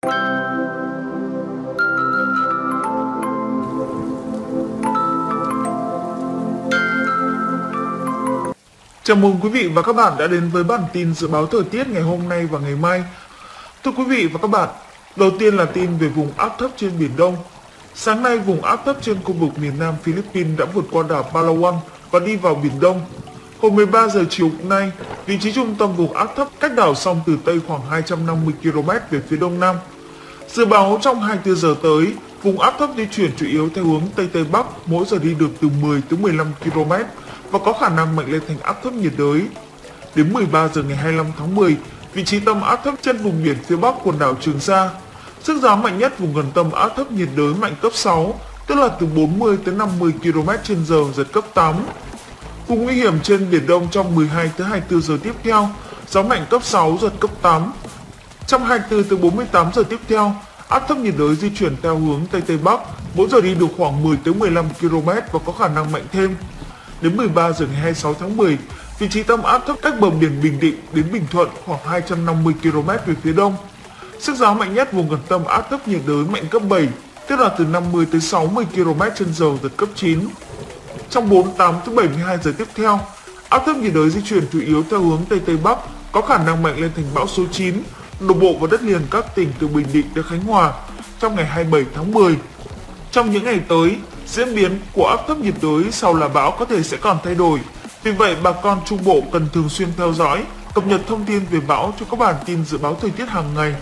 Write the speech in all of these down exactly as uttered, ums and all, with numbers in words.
Chào mừng quý vị và các bạn đã đến với bản tin dự báo thời tiết ngày hôm nay và ngày mai. Thưa quý vị và các bạn, đầu tiên là tin về vùng áp thấp trên Biển Đông. Sáng nay, vùng áp thấp trên khu vực miền Nam Philippines đã vượt qua đảo Palawan và đi vào Biển Đông. Hồi mười ba giờ chiều nay, vị trí trung tâm vùng áp thấp cách đảo Song Tử Tây khoảng hai trăm năm mươi ki lô mét về phía đông nam. Dự báo trong hai mươi tư giờ tới, vùng áp thấp di chuyển chủ yếu theo hướng Tây Tây Bắc, mỗi giờ đi được từ mười tới mười lăm ki lô mét và có khả năng mạnh lên thành áp thấp nhiệt đới. Đến mười ba giờ ngày hai mươi lăm tháng mười, vị trí tâm áp thấp trên vùng biển phía Bắc quần đảo Trường Sa. Sức gió mạnh nhất vùng gần tâm áp thấp nhiệt đới mạnh cấp sáu, tức là từ bốn mươi tới năm mươi ki lô mét trên giờ, giật cấp tám. Vùng nguy hiểm trên Biển Đông trong mười hai tới hai mươi tư giờ tiếp theo, gió mạnh cấp sáu, giật cấp tám. Trong hai mươi tư tới bốn mươi tám giờ tiếp theo, áp thấp nhiệt đới di chuyển theo hướng Tây Tây Bắc, mỗi giờ đi được khoảng mười tới mười lăm ki lô mét và có khả năng mạnh thêm. Đến mười ba giờ ngày hai mươi sáu tháng mười, vị trí tâm áp thấp cách bờ biển Bình Định đến Bình Thuận khoảng hai trăm năm mươi ki lô mét về phía đông. Sức gió mạnh nhất vùng gần tâm áp thấp nhiệt đới mạnh cấp bảy, tức là từ năm mươi tới sáu mươi ki lô mét trên giờ, giật cấp chín. Trong bốn mươi tám tới bảy mươi hai giờ tiếp theo, áp thấp nhiệt đới di chuyển chủ yếu theo hướng Tây Tây Bắc, có khả năng mạnh lên thành bão số chín, đổ bộ vào đất liền các tỉnh từ Bình Định đến Khánh Hòa trong ngày hai mươi bảy tháng mười. Trong những ngày tới, diễn biến của áp thấp nhiệt đới sau là bão có thể sẽ còn thay đổi. Vì vậy, bà con Trung Bộ cần thường xuyên theo dõi, cập nhật thông tin về bão cho các bản tin dự báo thời tiết hàng ngày.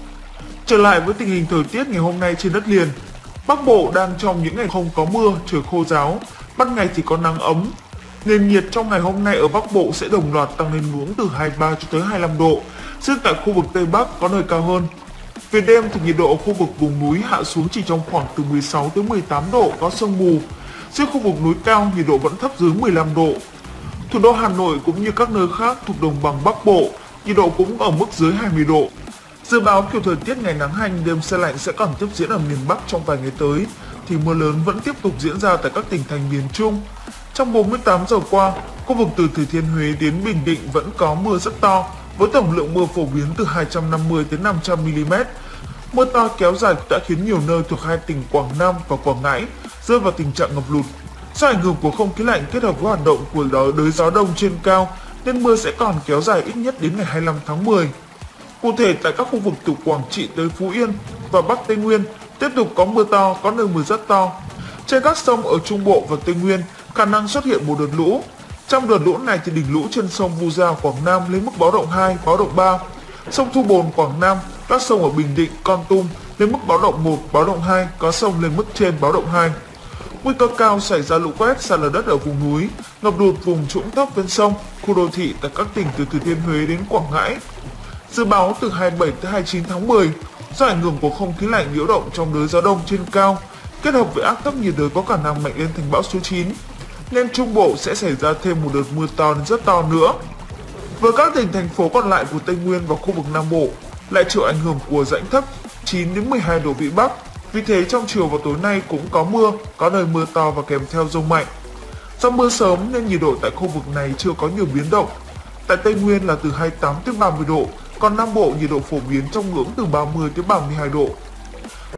Trở lại với tình hình thời tiết ngày hôm nay trên đất liền. Bắc Bộ đang trong những ngày không có mưa, trời khô ráo, ban ngày thì có nắng ấm. Nền nhiệt trong ngày hôm nay ở Bắc Bộ sẽ đồng loạt tăng lên ngưỡng từ hai mươi ba cho tới hai mươi lăm độ, riêng tại khu vực Tây Bắc có nơi cao hơn. Về đêm thì nhiệt độ ở khu vực vùng núi hạ xuống chỉ trong khoảng từ mười sáu tới mười tám độ, có sương mù. Riêng khu vực núi cao nhiệt độ vẫn thấp dưới mười lăm độ. Thủ đô Hà Nội cũng như các nơi khác thuộc đồng bằng Bắc Bộ, nhiệt độ cũng ở mức dưới hai mươi độ. Dự báo kiểu thời tiết ngày nắng hanh, đêm se lạnh sẽ còn tiếp diễn ở miền Bắc trong vài ngày tới, thì mưa lớn vẫn tiếp tục diễn ra tại các tỉnh thành miền Trung. Trong bốn mươi tám giờ qua, khu vực từ Thừa Thiên Huế đến Bình Định vẫn có mưa rất to, với tổng lượng mưa phổ biến từ hai trăm năm mươi đến năm trăm mi li mét. Mưa to kéo dài đã khiến nhiều nơi thuộc hai tỉnh Quảng Nam và Quảng Ngãi rơi vào tình trạng ngập lụt. Do ảnh hưởng của không khí lạnh kết hợp với hoạt động của đới gió đông trên cao, nên mưa sẽ còn kéo dài ít nhất đến ngày hai mươi lăm tháng mười. Cụ thể, tại các khu vực từ Quảng Trị tới Phú Yên và Bắc Tây Nguyên tiếp tục có mưa to, có nơi mưa rất to. Trên các sông ở Trung Bộ và Tây Nguyên, khả năng xuất hiện một đợt lũ. Trong đợt lũ này thì đỉnh lũ trên sông Vu Gia Quảng Nam lên mức báo động hai, báo động ba. Sông Thu Bồn Quảng Nam, các sông ở Bình Định, Kon Tum lên mức báo động một, báo động hai, có sông lên mức trên báo động hai. Nguy cơ cao xảy ra lũ quét, sạt lở đất ở vùng núi, ngập lụt vùng trũng thấp ven sông, khu đô thị tại các tỉnh từ Thừa Thiên Huế đến Quảng Ngãi. Dự báo từ hai mươi bảy tới hai mươi chín tháng mười, do ảnh hưởng của không khí lạnh nhiễu động trong đới gió đông trên cao, kết hợp với áp thấp nhiệt đới có khả năng mạnh lên thành bão số chín, nên Trung Bộ sẽ xảy ra thêm một đợt mưa to đến rất to nữa. Với các tỉnh thành phố còn lại của Tây Nguyên và khu vực Nam Bộ lại chịu ảnh hưởng của rãnh thấp chín đến mười hai độ vĩ Bắc, vì thế trong chiều và tối nay cũng có mưa, có nơi mưa to và kèm theo dông mạnh. Do mưa sớm nên nhiệt độ tại khu vực này chưa có nhiều biến động. Tại Tây Nguyên là từ hai mươi tám tới ba mươi độ, còn Nam Bộ nhiệt độ phổ biến trong ngưỡng từ ba mươi tới ba mươi hai độ.